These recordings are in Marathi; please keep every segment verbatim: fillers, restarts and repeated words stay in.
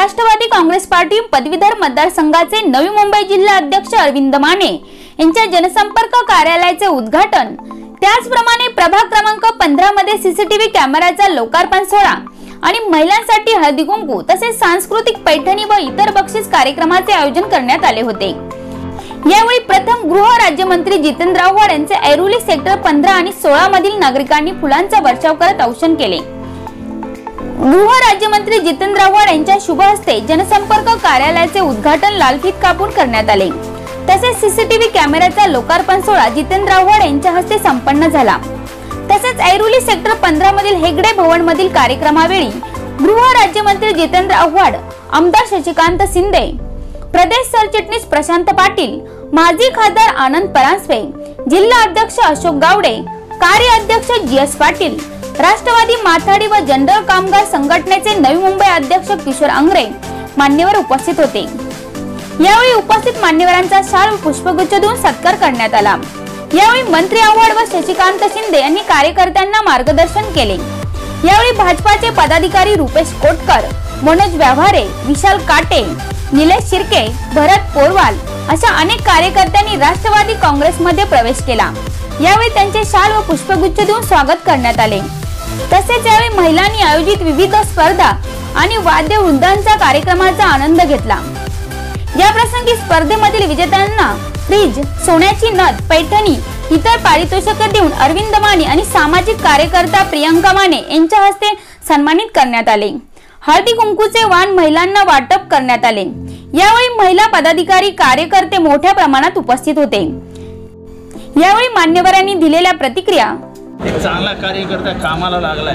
राष्ट्रवादी काँग्रेस पार्टी पदवीधर मतदारसंघाचे नवी मुंबई जिल्हा अध्यक्ष अरविंद माने यांच्या जनसंपर्क कार्यालयाचे उद्घाटन, त्याचप्रमाणे प्रभाग क्रमांक पंधरा मध्ये सीसीटीव्ही कॅमेराचा लोकार्पण सोहळा आणि महिलांसाठी हळदी कुंकू तसेच सांस्कृतिक पैठणी व इतर बक्षीस कार्यक्रमाचे आयोजन करण्यात आले होते। यावेळी प्रथम गृह राज्यमंत्री जितेंद्र आव्हाड यांचे ऐरोली सेक्टर पंधरा आणि सोळा मधील नागरिकांनी फुलांचा वर्षाव करत औक्षण केले। गृह राज्यमंत्री जितेंद्र आव्हाड यांच्या शुभ हस्ते जनसंपर्क कार्यालयाचे उद्घाटन लालफीत कापून करण्यात आले। तसेच सीसीटीव्ही कॅमेराचा लोकार्पण सोहळा जितेंद्र आव्हाड यांच्या हस्ते संपन्न झाला। तसेच ऐरोली सेक्टर पंधरा मधील हेगडे भवन मधील कार्यक्रमावेळी गृह राज्यमंत्री जितेंद्र आव्हाड, आमदार शशिकांत शिंदे, प्रदेश सरचिटणीस प्रशांत पाटील, माजी खासदार आनंद परांजपे, जिल्हा अध्यक्ष अशोक गावडे, कार्य अध्यक्ष जी एस पाटील, राष्ट्रवादी माथाडी व जनरल कामगार संघटनेचे नवी मुंबई अध्यक्ष किशोर अंगरे मान्यवर उपस्थित होते। यावेळी उपस्थित मान्यवरांचा शाल व पुष्पगुच्छ देऊन सत्कार करण्यात आला। यावेळी मंत्री आव्हाड व शशिकांत शिंदे यांनी कार्यकर्त्यांना मार्गदर्शन केले। यावेळी भाजपाचे पदाधिकारी रुपेश कोटकर, मनोज व्यवहारे, विशाल काटे, निलेश शिर्के, भरत पोरवाल अशा अनेक कार्यकर्त्यांनी राष्ट्रवादी काँग्रेसमध्ये प्रवेश केला। यावेळी त्यांचे शाल व पुष्पगुच्छ देऊन स्वागत करण्यात आले। तसेच यावेळी महिलांनी आयोजित विविध स्पर्धा आणि वाद्य वृंदांचा कार्यक्रमाचा आनंद घेतला। या प्रसंगी स्पर्धेमधील विजेत्यांना फ्रीज, सोन्याची नथ, पैठणी इतर पारितोषिके देऊन अरविंद माने आणि सामाजिक कार्यकर्ता प्रियंका माने यांच्या हस्ते सन्मानित करण्यात आले। हळदी कुंकूचे वाण महिलांना वाटप करण्यात आले। यावेळी महिला पदाधिकारी, कार्यकर्ते मोठ्या प्रमाणात उपस्थित होते। यावेळी मान्यवरांनी दिलेल्या प्रतिक्रिया, एक चांगला कार्यकर्ता कामाला लागलाय,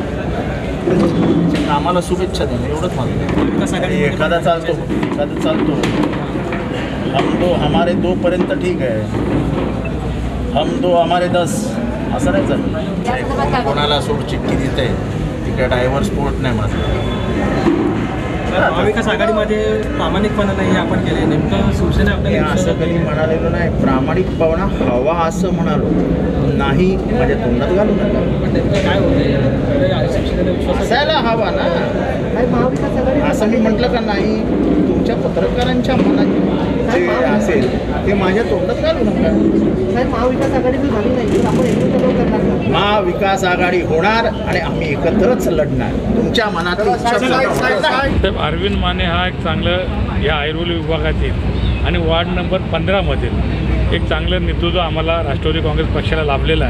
कामाला शुभेच्छा द्या एवढंच म्हणतो। एखादा चालतो एखादा चालतो हम दो हमारे दो पर्यंत ठीक आहे, हम दो हमारे दस असं नाही चालत। कोणाला सोड चिठ्ठी देते तिकडे डायव्हर्स स्पोर्ट नाही माझं। महाविकास आघाडीमध्ये प्रामाणिकपणा नाही आपण केले, नेमकं शिवसेना आपल्याला असं कधी म्हणालेलो नाही। प्रामाणिकपणा हवा असं म्हणालो नाही, म्हणजे तोंडात घालू नका। नेमकं काय होते शिवसेनेला विश्वास असायला हवा ना, असं मी म्हटलं का नाही? तुमच्या पत्रकारांच्या मनात जे असेल ते माझ्या तोंडात घालू नका। महाविकास आघाडी झाली नाही, आपण एकत्र करणार। महाविकास आघाडी होणार आणि आम्ही एकत्रच लढणार। तुमच्या मनात अरविंद माने हा एक चांगलं या ऐरोली विभागातील आणि वार्ड नंबर पंधरा मधील एक चांगलं नेतृत्व आम्हाला राष्ट्रवादी काँग्रेस पक्षाला लाभलेलं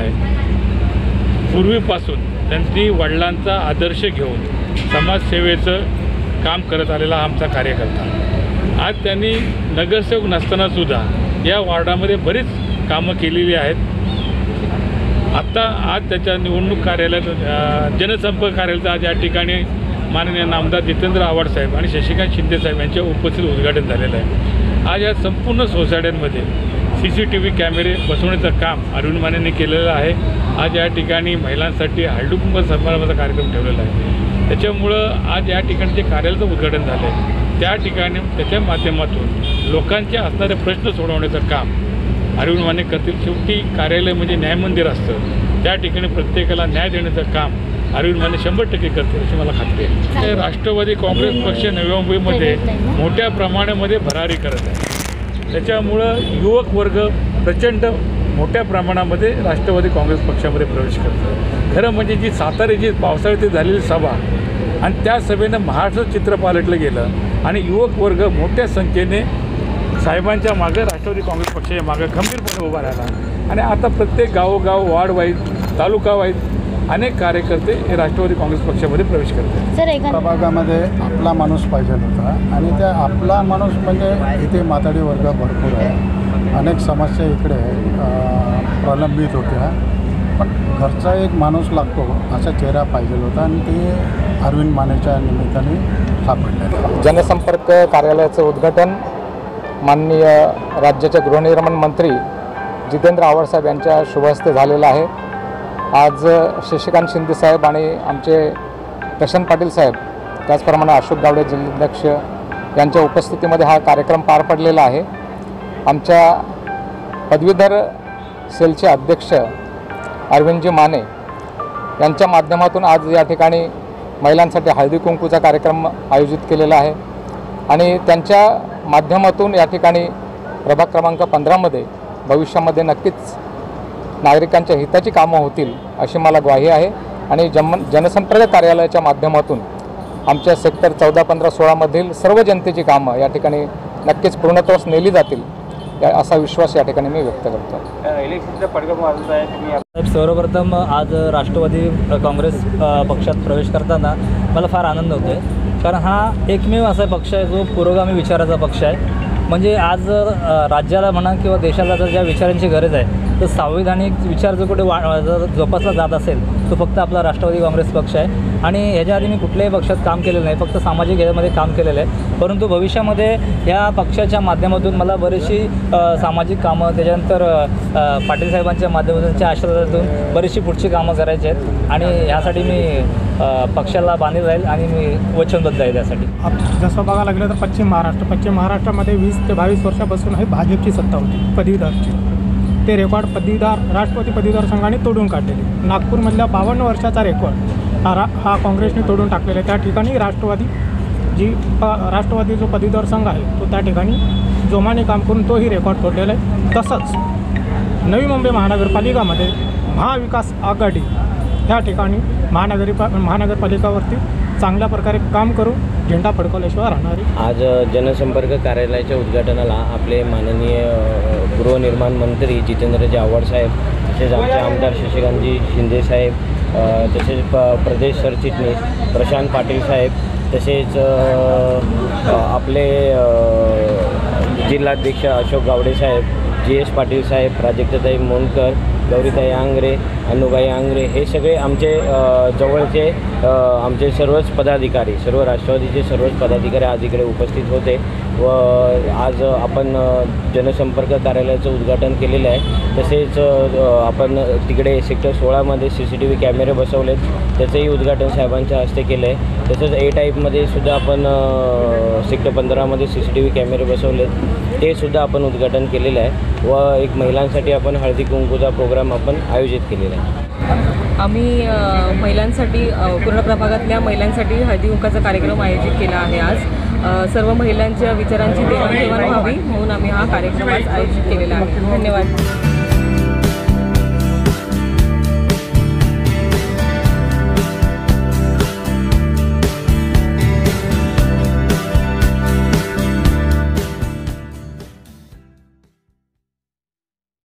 आहे। पूर्वीपासून त्यांनी वडिलांचा आदर्श घेऊन समाजसेवेचं काम करत आलेला आमचा कार्यकर्ता। आज त्यांनी नगरसेवक नसताना सुद्धा या वार्डामध्ये बरीच कामं केलेली आहेत। आत्ता आज त्याच्या निवडणूक कार्यालयात जनसंपर्क कार्यालयाचं आज या ठिकाणी माननीय आमदार जितेंद्र आव्हाड साहेब आणि शशिकांत शिंदे साहेब यांच्या उपस्थित उद्घाटन झालेलं आहे। आज या संपूर्ण सोसायट्यांमध्ये सी सी टी व्ही कॅमेरे बसवण्याचं काम अरविंद मानेंनी केलेलं आहे। आज या ठिकाणी महिलांसाठी हळदी कुंकू समारंभाचा कार्यक्रम ठेवलेला आहे। त्याच्यामुळं आज या ठिकाणी जे कार्यालयाचं उद्घाटन झालं आहे त्या ठिकाणी त्याच्या माध्यमातून लोकांचे असणारे प्रश्न सोडवण्याचं काम अरविंद माने करतील। शेवटी कार्यालय म्हणजे न्यायमंदिर असतं, त्या ठिकाणी प्रत्येकाला न्याय देण्याचं काम अरविंद माने शंभर टक्के करतील अशी मला खात्री आहे। राष्ट्रवादी काँग्रेस पक्ष नवी मुंबईमध्ये मोठ्या प्रमाणामध्ये भरारी करत आहे, त्याच्यामुळं युवक वर्ग प्रचंड मोठ्या प्रमाणामध्ये राष्ट्रवादी काँग्रेस पक्षामध्ये प्रवेश करतो। खरं म्हणजे जी साताऱ्याची पावसाळ्यात झालेली सभा आणि त्या सभेनं महाराष्ट्र चित्र पालटलं गेलं आणि युवक वर्ग मोठ्या संख्येने साहेबांच्या मागं राष्ट्रवादी काँग्रेस पक्षाच्या मागं खंबीरपणे उभा राहिला आणि आता प्रत्येक गावोगाव, वार्ड वाईज, तालुका वाईज अनेक कार्यकर्ते हे राष्ट्रवादी काँग्रेस पक्षामध्ये प्रवेश करतात। प्रभागामध्ये आपला माणूस पाहिजे होता आणि त्या आपला माणूस म्हणजे इथे माथाडी वर्ग भरपूर आहे, अनेक समस्या इकडे प्रलंबित होत्या, पण घरचा एक माणूस लागतो असा चेहरा पाहिजे होता आणि ते अरविंद मानेच्या निमित्ताने सापडले। जनसंपर्क कार्यालयाचं उद्घाटन माननीय राज्याचे गृहनिर्माण मंत्री जितेंद्र आव्हाड साहेब यांच्या शुभहस्ते झालेलं आहे। आज शशिकांत शिंदे साहेब आणि आमचे प्रशांत पाटील साहेब, त्याचप्रमाणे अशोक गावडे जिल्हाध्यक्ष यांच्या उपस्थितीमध्ये हा कार्यक्रम पार पडलेला आहे। आमच्या पदवीधर सेलचे अध्यक्ष अरविंदजी माने यांच्या माध्यमातून आज या ठिकाणी महिलांसाठी हळदी कुंकूचा कार्यक्रम आयोजित केलेला आहे आणि त्यांच्या माध्यमातून या ठिकाणी प्रभाग क्रमांक पंधरामध्ये भविष्यामध्ये नक्कीच नागरिकांच्या हिताची कामं होतील अशी मला ग्वाही आहे आणि जम जनसंपर्क कार्यालयाच्या माध्यमातून आमच्या सेक्टर चौदा पंधरा सोळामधील सर्व जनतेची कामं या ठिकाणी नक्कीच पूर्णत्वास नेली जातील या असा विश्वास या ठिकाणी मी व्यक्त करतो. इलेक्शनचा पडगम वाजत आहे तुम्ही सर्वप्रथम आज राष्ट्रवादी काँग्रेस पक्षात प्रवेश करताना मला फार आनंद होतो आहे, कारण हा एकमेव असा पक्ष आहे जो पुरोगामी विचाराचा पक्ष आहे. म्हणजे आज राज्याला म्हणा किंवा देशाला जर ज्या विचारांची गरज आहे तर संविधानिक विचार जो कुठे वा जर जोपासला जात असेल तो फक्त आपला राष्ट्रवादी काँग्रेस पक्ष आहे. आणि ह्याच्या आधी मी कुठल्याही पक्षात काम केलेलं नाही, फक्त सामाजिक ह्याच्यामध्ये काम केलेलं आहे. परंतु भविष्यामध्ये ह्या पक्षाच्या माध्यमातून मला बरीचशी सामाजिक कामं, त्याच्यानंतर पाटील साहेबांच्या माध्यमातूनच्या आशीर्वादातून बरीचशी पुढची कामं करायची आहेत आणि ह्यासाठी मी पक्षाला बांधील राहील आणि मी वचनबद्ध आहे त्यासाठी. जसं बघायला लागलं तर पश्चिम महाराष्ट्र पश्चिम महाराष्ट्रामध्ये वीस ते बावीस वर्षापासून आहे भाजपची सत्ता होती पदवीधरची. ते रेकॉर्ड पदवीधर राष्ट्रवादी पदवीधर संघाने तोडून काढलेले. नागपूरमधल्या बावन्न वर्षाचा रेकॉर्ड हा रा हा काँग्रेसने तोडून टाकलेला आहे. त्या ठिकाणी राष्ट्रवादी जी राष्ट्रवादी जो पदवीधर संघ आहे तो त्या ठिकाणी जोमाने काम करून तोही रेकॉर्ड तोडलेला आहे. तसंच नवी मुंबई महानगरपालिकामध्ये महाविकास आघाडी ह्या ठिकाणी महानगरी महानगरपालिकावरती चांगल्या प्रकारे काम करून झेंडा फडकवल्याशिवाय राहणारी. आज जनसंपर्क कार्यालयाच्या उद्घाटनाला आपले माननीय गृहनिर्माण मंत्री जितेंद्रजी आव्हाड साहेब, तसेच आमचे आमदार शशिकांतजी शिंदे साहेब, तसेच प प्रदेश सरचिटणीस प्रशांत पाटील साहेब, तसेच आपले जिल्हाध्यक्ष अशोक गावडे साहेब, जी एस पाटील साहेब, प्राजक्ताताई मोंडकर, गौरीताई आंग्रे, अनुबाई आंग्रे, हे सगळे आमचे जवळचे आमचे सर्वच पदाधिकारी, सर्व राष्ट्रवादीचे सर्वच पदाधिकारी आज इकडे उपस्थित होते व आज आपण जनसंपर्क कार्यालयाचं उद्घाटन केलेलं आहे. तसेच आपण तिकडे सेक्टर सोळामध्ये सी सी टी व्ही कॅमेरे बसवलेत, त्याचंही उद्घाटन साहेबांच्या हस्ते केलं आहे. तसंच ए टाईपमध्ये सुद्धा आपण सेक्टर पंधरामध्ये सी सी टी व्ही कॅमेरे बसवलेत, ते सुद्धा आपण उद्घाटन केलेलं आहे व एक महिलांसाठी आपण हळदी कुंकूचा प्रोग्राम आपण आयोजित केलेला आहे. आम्ही महिलांसाठी पूर्ण प्रभागातल्या महिलांसाठी हळदी कुंकाचा कार्यक्रम आयोजित केला आहे. आज सर्व महिलांच्या विचारांची देवाणघेवाण व्हावी म्हणून आम्ही हा कार्यक्रम आज आयोजित केलेला आहे. धन्यवाद.